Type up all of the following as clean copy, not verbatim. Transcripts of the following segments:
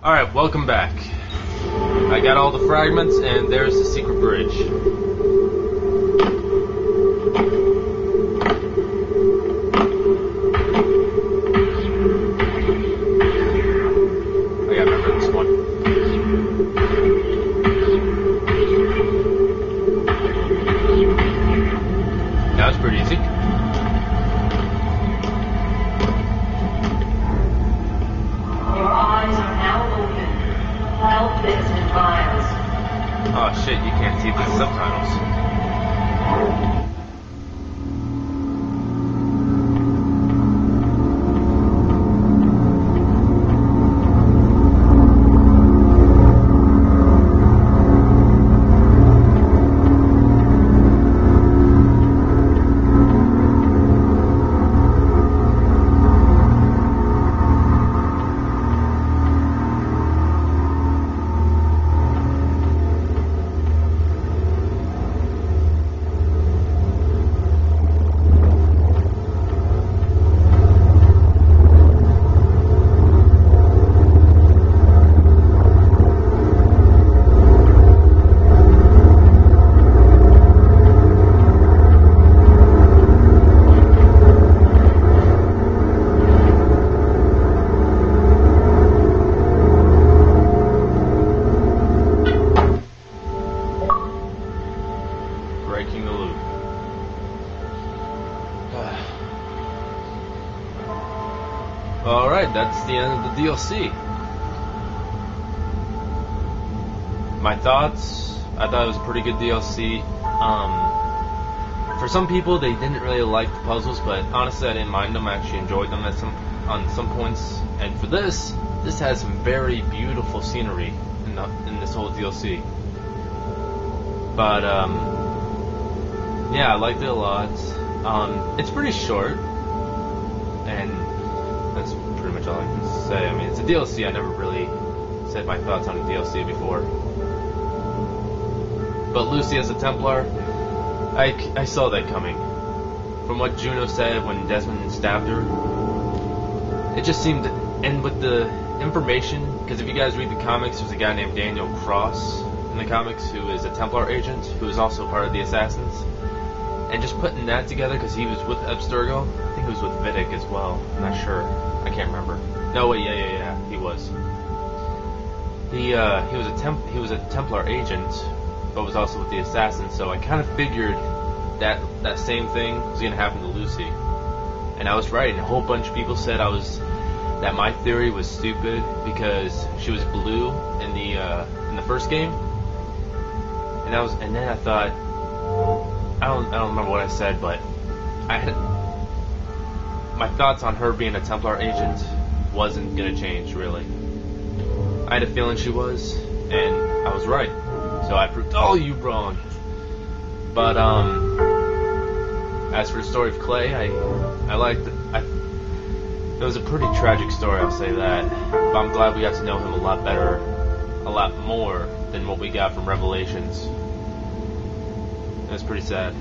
Alright, welcome back. I got all the fragments, and there's the secret bridge. I gotta remember this one. That was pretty easy. Oh shit, you can't see the subtitles. Breaking the loop. Alright, that's the end of the DLC. My thoughts, I thought it was a pretty good DLC. For some people, they didn't really like the puzzles, but honestly, I didn't mind them. I actually enjoyed them on some points. And for this has some very beautiful scenery in this whole DLC. But yeah, I liked it a lot. It's pretty short, and that's pretty much all I can say. I mean, it's a DLC. I never really said my thoughts on a DLC before. But Lucy as a Templar, I saw that coming. From what Juno said when Desmond stabbed her, it just seemed, and with the information, because if you guys read the comics, there's a guy named Daniel Cross in the comics who is a Templar agent, who is also part of the Assassins. And just putting that together, because he was with Abstergo, I think he was with Vidic as well. I'm not sure. I can't remember. No, wait, yeah, he was. He was a Templar agent, but was also with the Assassins. So I kind of figured that same thing was gonna happen to Lucy, and I was right. And a whole bunch of people said that my theory was stupid because she was blue in the first game, and then I thought. I don't remember what I said, but my thoughts on her being a Templar agent wasn't gonna change really. I had a feeling she was, and I was right. So I proved all you wrong. But as for the story of Clay, I liked it. It was a pretty tragic story, I'll say that. But I'm glad we got to know him a lot better, a lot more than what we got from Revelations. It was pretty sad.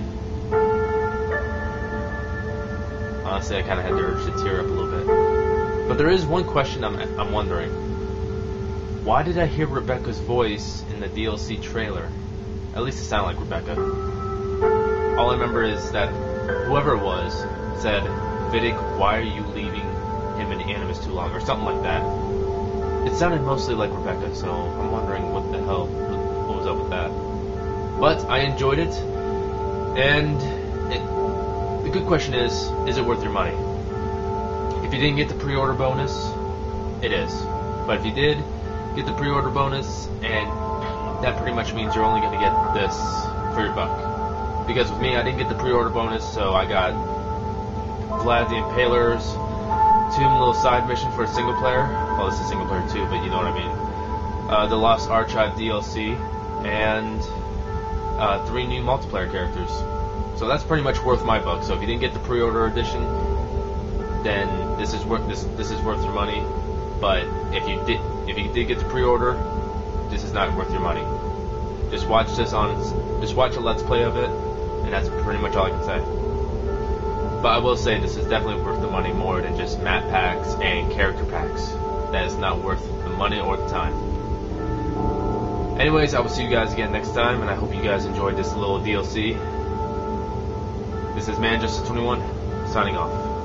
Honestly, I kind of had the urge to tear up a little bit. But there is one question I'm wondering. Why did I hear Rebecca's voice in the DLC trailer? At least it sounded like Rebecca. All I remember is that whoever it was said, Vidic, why are you leaving him in Animus too long? Or something like that. It sounded mostly like Rebecca, so I'm wondering what the hell, what was up with that. But I enjoyed it. And the good question is it worth your money? If you didn't get the pre-order bonus, it is. But if you did get the pre-order bonus, and that pretty much means you're only going to get this for your buck. Because with me, I didn't get the pre-order bonus, so I got Vlad the Impaler's Tomb little side mission for a single player. Well, this is single player too, but you know what I mean. The Lost Archive DLC, and 3 new multiplayer characters. So that's pretty much worth my buck. So if you didn't get the pre-order edition, then this is worth your money. But if you did get the pre-order, this is not worth your money. Just watch a Let's Play of it, and that's pretty much all I can say. But I will say this is definitely worth the money more than just map packs and character packs. that is not worth the money or the time. Anyways, I will see you guys again next time, and I hope you guys enjoyed this little DLC. This is ManJustice21, signing off.